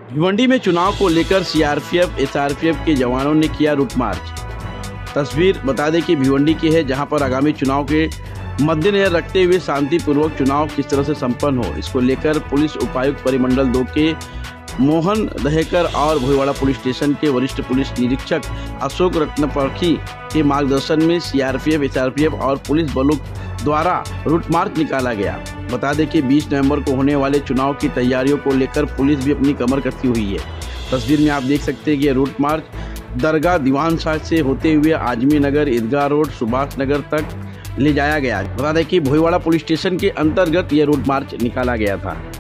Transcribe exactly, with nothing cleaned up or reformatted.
भिवंडी में चुनाव को लेकर सीआरपीएफ एसआरपीएफ के जवानों ने किया रूट मार्च। तस्वीर बता दें कि भिवंडी की है, जहां पर आगामी चुनाव के मद्देनजर रखते हुए शांतिपूर्वक चुनाव किस तरह से संपन्न हो, इसको लेकर पुलिस उपायुक्त परिमंडल दो के मोहन दहेकर और भोईवाड़ा पुलिस स्टेशन के वरिष्ठ पुलिस निरीक्षक अशोक रत्नपरखी के मार्गदर्शन में सीआरपीएफ एसआरपीएफ और पुलिस बलों द्वारा रूट मार्च निकाला गया। बता दें कि बीस नवंबर को होने वाले चुनाव की तैयारियों को लेकर पुलिस भी अपनी कमर कसी हुई है। तस्वीर में आप देख सकते हैं कि ये रूट मार्च दरगाह दीवान शाह से होते हुए आजमी नगर, ईदगाह रोड, सुभाष नगर तक ले जाया गया। बता दें कि भोईवाड़ा पुलिस स्टेशन के अंतर्गत ये रूट मार्च निकाला गया था।